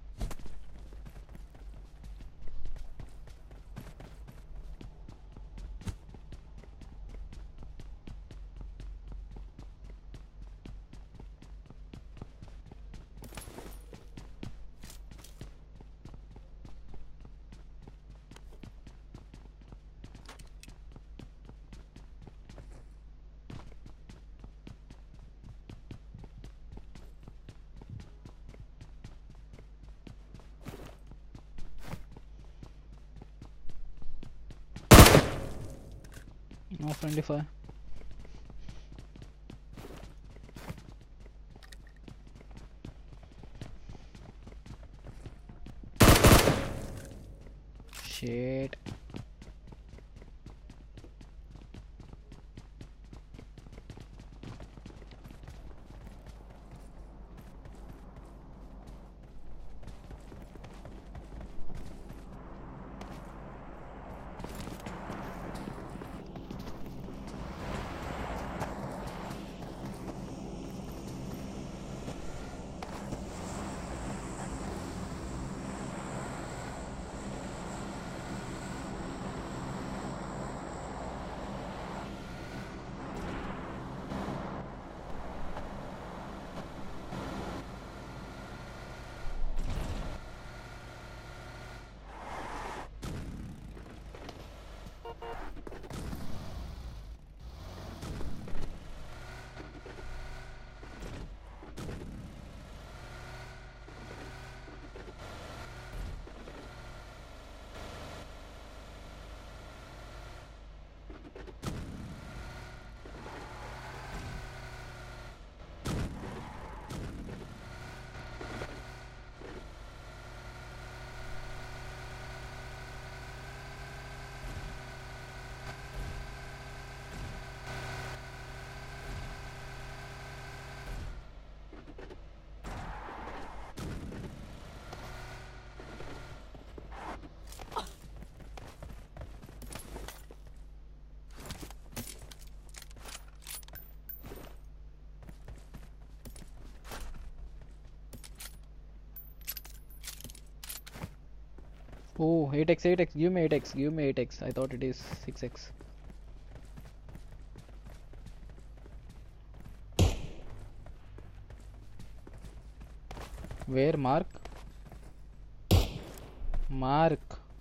No friendly fire. Shit. Oh, eight x, eight x. Give me eight x. Give me eight x. I thought it is six x. Where, Mark? Mark.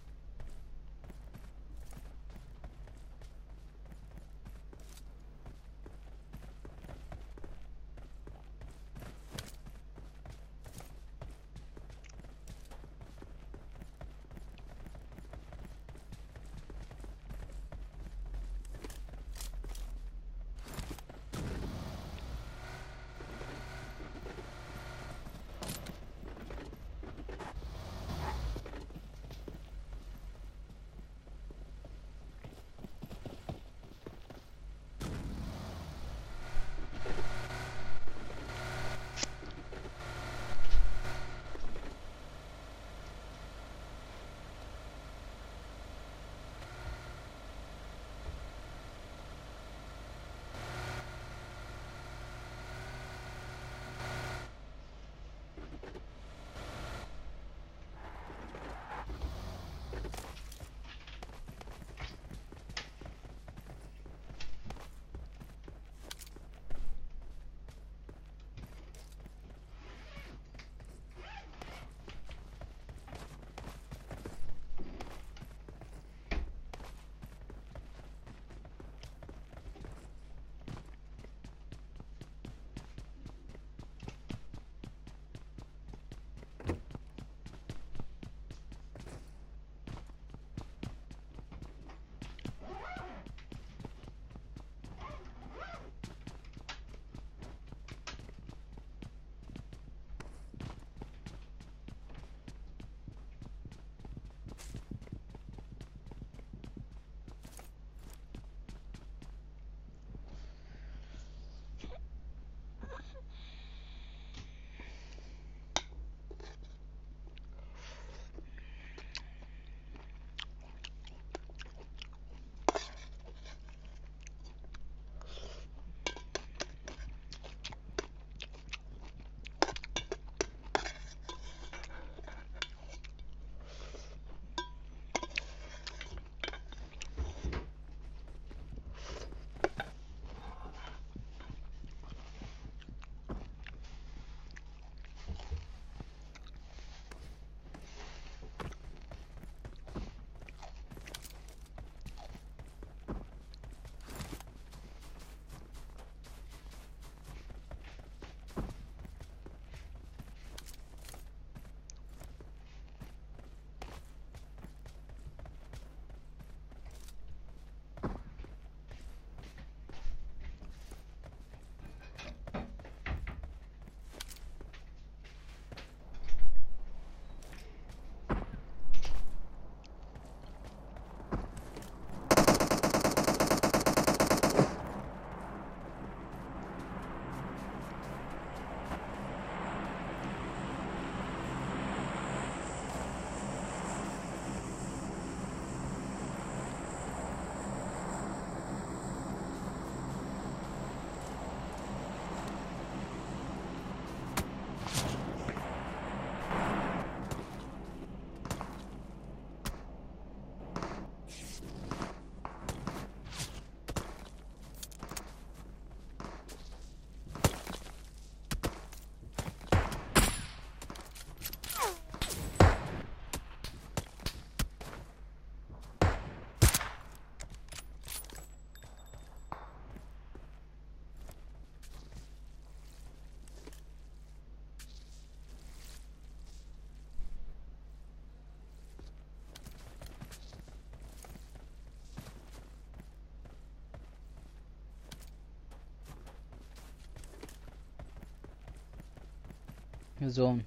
Zone.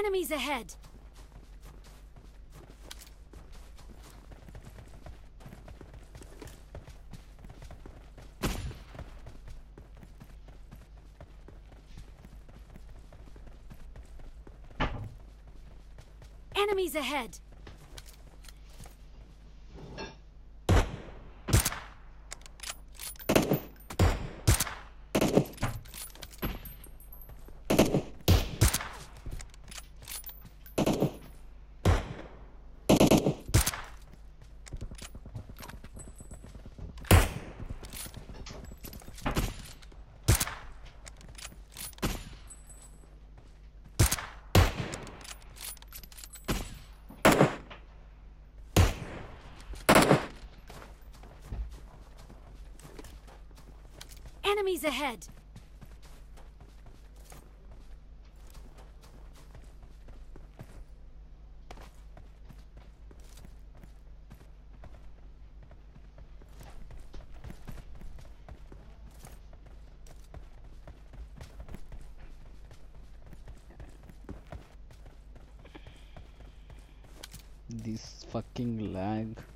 Enemies ahead! Enemies ahead! Enemies ahead! This fucking lag.